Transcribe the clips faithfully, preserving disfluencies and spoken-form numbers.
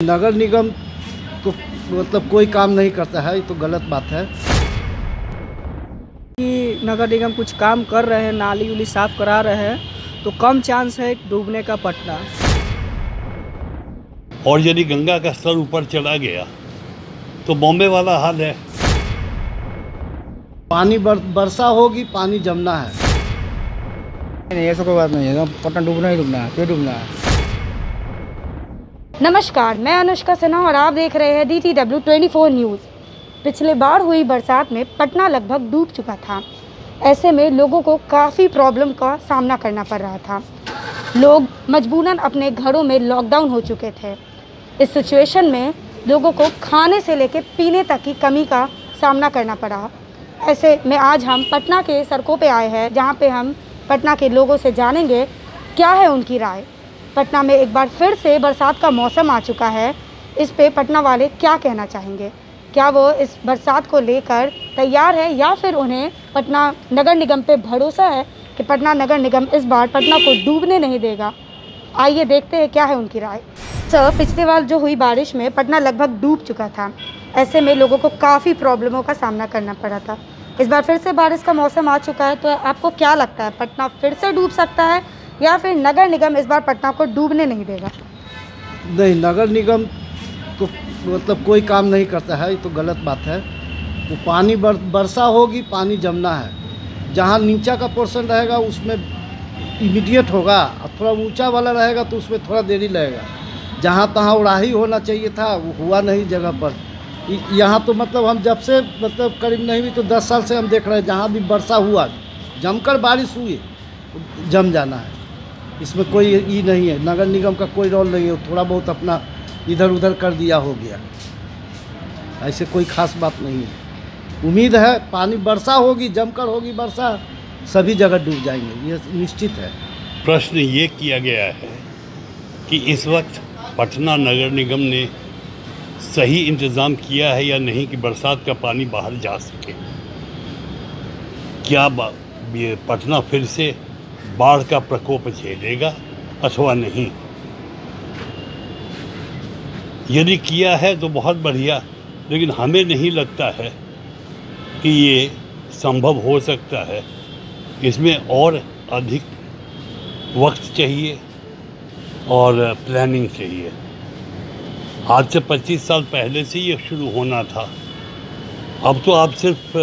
नगर निगम तो मतलब कोई काम नहीं करता है, ये तो गलत बात है कि नगर निगम कुछ काम कर रहे हैं, नाली उली साफ करा रहे हैं, तो कम चांस है डूबने का पटना। और यदि गंगा का स्तर ऊपर चला गया तो बॉम्बे वाला हाल है। पानी बर, वर्षा होगी, पानी जमना है। नहीं, ऐसा कोई बात नहीं है, पटना डूबना ही डूबना है, क्यों डूबना है। नमस्कार, मैं अनुष्का सिन्हा और आप देख रहे हैं D T W twenty four news. पिछले बार हुई बरसात में पटना लगभग डूब चुका था। ऐसे में लोगों को काफ़ी प्रॉब्लम का सामना करना पड़ रहा था। लोग मजबूरन अपने घरों में लॉकडाउन हो चुके थे। इस सिचुएशन में लोगों को खाने से लेकर पीने तक की कमी का सामना करना पड़ा। ऐसे में आज हम पटना के सड़कों पे आए हैं, जहाँ पे हम पटना के लोगों से जानेंगे क्या है उनकी राय। पटना में एक बार फिर से बरसात का मौसम आ चुका है, इस पे पटना वाले क्या कहना चाहेंगे। क्या वो इस बरसात को लेकर तैयार है या फिर उन्हें पटना नगर निगम पे भरोसा है कि पटना नगर निगम इस बार पटना को डूबने नहीं देगा। आइए देखते हैं क्या है उनकी राय। सर, पिछले बार जो हुई बारिश में पटना लगभग डूब चुका था। ऐसे में लोगों को काफ़ी प्रॉब्लमों का सामना करना पड़ा था। इस बार फिर से बारिश का मौसम आ चुका है, तो आपको क्या लगता है, पटना फिर से डूब सकता है या फिर नगर निगम इस बार पटना को डूबने नहीं देगा? नहीं, नगर निगम तो मतलब कोई काम नहीं करता है, ये तो गलत बात है। वो पानी बर, वर्षा होगी, पानी जमना है। जहाँ नीचा का पोर्शन रहेगा उसमें इमीडिएट होगा, और थोड़ा ऊंचा वाला रहेगा तो उसमें थोड़ा देरी लगेगा। जहाँ तहाँ उड़ाही होना चाहिए था, वो हुआ नहीं जगह पर। यहाँ तो मतलब हम जब से मतलब करीब नहीं भी तो दस साल से हम देख रहे हैं, जहाँ भी वर्षा हुआ, जमकर बारिश हुई, जम जाना है। इसमें कोई ये नहीं है, नगर निगम का कोई रोल नहीं है। थोड़ा बहुत अपना इधर उधर कर दिया हो गया, ऐसे कोई खास बात नहीं है। उम्मीद है पानी वर्षा होगी, जमकर होगी वर्षा, सभी जगह डूब जाएंगे, ये निश्चित है। प्रश्न ये किया गया है कि इस वक्त पटना नगर निगम ने सही इंतज़ाम किया है या नहीं कि बरसात का पानी बाहर जा सके। क्या ये पटना फिर से बाढ़ का प्रकोप झेलेगा अथवा नहीं। यदि किया है तो बहुत बढ़िया, लेकिन हमें नहीं लगता है कि ये संभव हो सकता है। इसमें और अधिक वक्त चाहिए और प्लानिंग चाहिए। आज से पच्चीस साल पहले से ये शुरू होना था। अब तो आप सिर्फ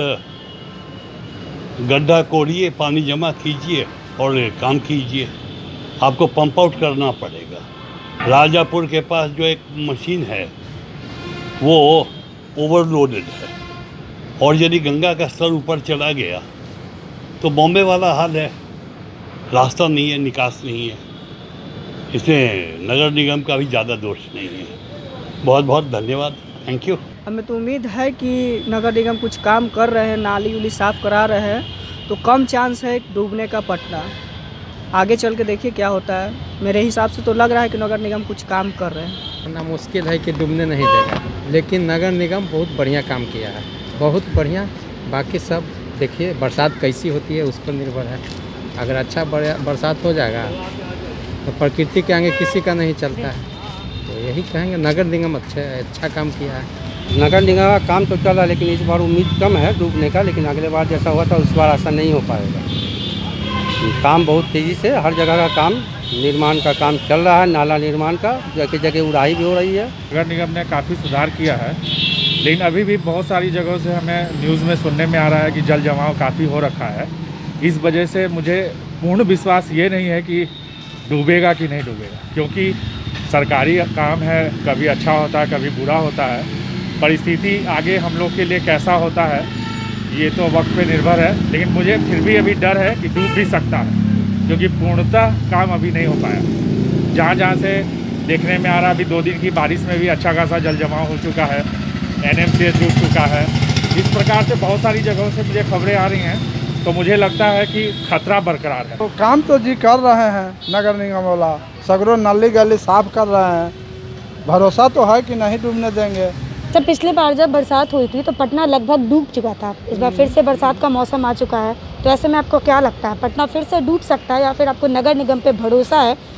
गड्ढा कोड़िए, पानी जमा कीजिए और काम कीजिए। आपको पंप आउट करना पड़ेगा। राजापुर के पास जो एक मशीन है वो ओवरलोडेड है, और यदि गंगा का स्तर ऊपर चला गया तो बॉम्बे वाला हाल है। रास्ता नहीं है, निकास नहीं है। इसमें नगर निगम का भी ज़्यादा दोष नहीं है। बहुत बहुत धन्यवाद, थैंक यू। हमें तो उम्मीद है कि नगर निगम कुछ काम कर रहे हैं, नाली उली साफ करा रहे हैं, तो कम चांस है डूबने का पटना। आगे चल के देखिए क्या होता है। मेरे हिसाब से तो लग रहा है कि नगर निगम कुछ काम कर रहे हैं। ना मुश्किल है कि डूबने नहीं देगा, लेकिन नगर निगम बहुत बढ़िया काम किया है, बहुत बढ़िया। बाकी सब देखिए बरसात कैसी होती है उस पर निर्भर है। अगर अच्छा बरसात हो जाएगा तो प्रकृति के आगे किसी का नहीं चलता है, तो यही कहेंगे नगर निगम अच्छा अच्छा काम किया है। नगर निगम का काम तो चला, लेकिन इस बार उम्मीद कम है डूबने का, लेकिन अगले बार जैसा हुआ था उस बार ऐसा नहीं हो पाएगा। काम बहुत तेज़ी से हर जगह का काम, निर्माण का काम चल रहा है। नाला निर्माण का जगह जगह उड़ाही भी हो रही है। नगर निगम ने काफ़ी सुधार किया है, लेकिन अभी भी बहुत सारी जगहों से हमें न्यूज़ में सुनने में आ रहा है कि जल जमाव काफ़ी हो रखा है। इस वजह से मुझे पूर्ण विश्वास ये नहीं है कि डूबेगा कि नहीं डूबेगा, क्योंकि सरकारी काम है, कभी अच्छा होता है कभी बुरा होता है। परिस्थिति आगे हम लोग के लिए कैसा होता है ये तो वक्त पे निर्भर है, लेकिन मुझे फिर भी अभी डर है कि डूब भी सकता है, क्योंकि पूर्णतः काम अभी नहीं हो पाया। जहाँ जहाँ से देखने में आ रहा है, अभी दो दिन की बारिश में भी अच्छा खासा जल जमाव हो चुका है, एन एम सी एच डूब चुका है। इस प्रकार से बहुत सारी जगहों से मुझे खबरें आ रही हैं, तो मुझे लगता है कि खतरा बरकरार है। तो काम तो जी कर रहे हैं नगर निगम वाला, सगरों नली गली साफ कर रहे हैं। भरोसा तो है कि नहीं डूबने देंगे। सर, पिछले बार जब बरसात हुई थी तो पटना लगभग डूब चुका था। इस बार फिर से बरसात का मौसम आ चुका है, तो ऐसे में आपको क्या लगता है, पटना फिर से डूब सकता है या फिर आपको नगर निगम पे भरोसा है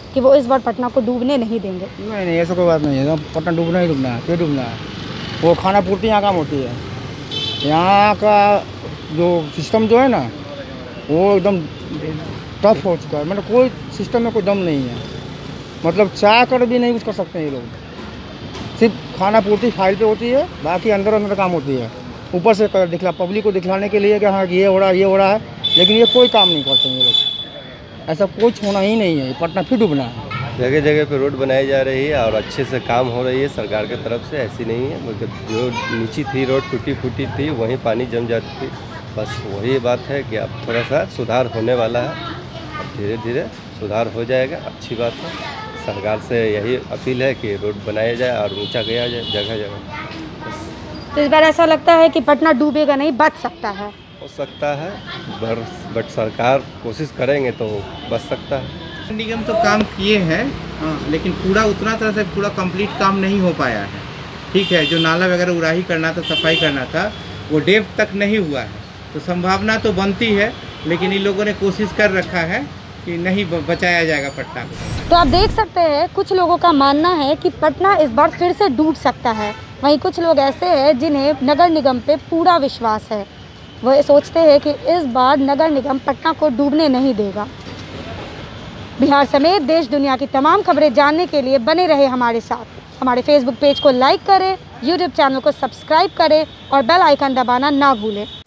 कि वो इस बार पटना को डूबने नहीं देंगे। नहीं नहीं ऐसा कोई बात नहीं है, पटना डूबना ही डूबना है, क्यों डूबना है। वो खाना पूर्ति यहाँ काम होती है, यहाँ का जो सिस्टम जो है ना वो एकदम टफ हो चुका है, मतलब कोई सिस्टम में कोई दम नहीं है, मतलब चाह कर भी नहीं कुछ कर सकते हैं ये लोग। सिर्फ खाना पूर्ति फाइल पे होती है, बाकी अंदर अंदर काम होती है, ऊपर से कर दिखला पब्लिक को दिखलाने के लिए कि हाँ ये हो रहा है ये हो रहा है, लेकिन ये कोई काम नहीं करते ये लोग। ऐसा कुछ होना ही नहीं है, पटना फिर डूबना है। जगह जगह पे रोड बनाई जा रही है और अच्छे से काम हो रही है सरकार की तरफ से, ऐसी नहीं है मतलब जो नीची थी रोड टूटी फूटी थी वहीं पानी जम जाती थी, बस वही बात है कि अब थोड़ा सा सुधार होने वाला है, अब धीरे धीरे सुधार हो जाएगा, अच्छी बात है। सरकार से यही अपील है कि रोड बनाया जाए और ऊंचा किया जाए जगह जगह। तो इस बार ऐसा लगता है कि पटना डूबेगा नहीं, बच सकता है। हो सकता है बट सरकार कोशिश करेंगे तो बच सकता है। निगम तो काम किए हैं, लेकिन पूरा उतना तरह से पूरा कंप्लीट काम नहीं हो पाया है। ठीक है, जो नाला वगैरह उड़ाही करना था, सफाई करना था, वो डेप्थ तक नहीं हुआ है, तो संभावना तो बनती है, लेकिन इन लोगों ने कोशिश कर रखा है कि नहीं बचाया जाएगा पटना को। तो आप देख सकते हैं कुछ लोगों का मानना है कि पटना इस बार फिर से डूब सकता है, वहीं कुछ लोग ऐसे हैं जिन्हें नगर निगम पे पूरा विश्वास है, वो सोचते हैं कि इस बार नगर निगम पटना को डूबने नहीं देगा। बिहार समेत देश दुनिया की तमाम खबरें जानने के लिए बने रहे हमारे साथ। हमारे फेसबुक पेज को लाइक करें, यूट्यूब चैनल को सब्सक्राइब करें और बेल आइकन दबाना ना भूलें।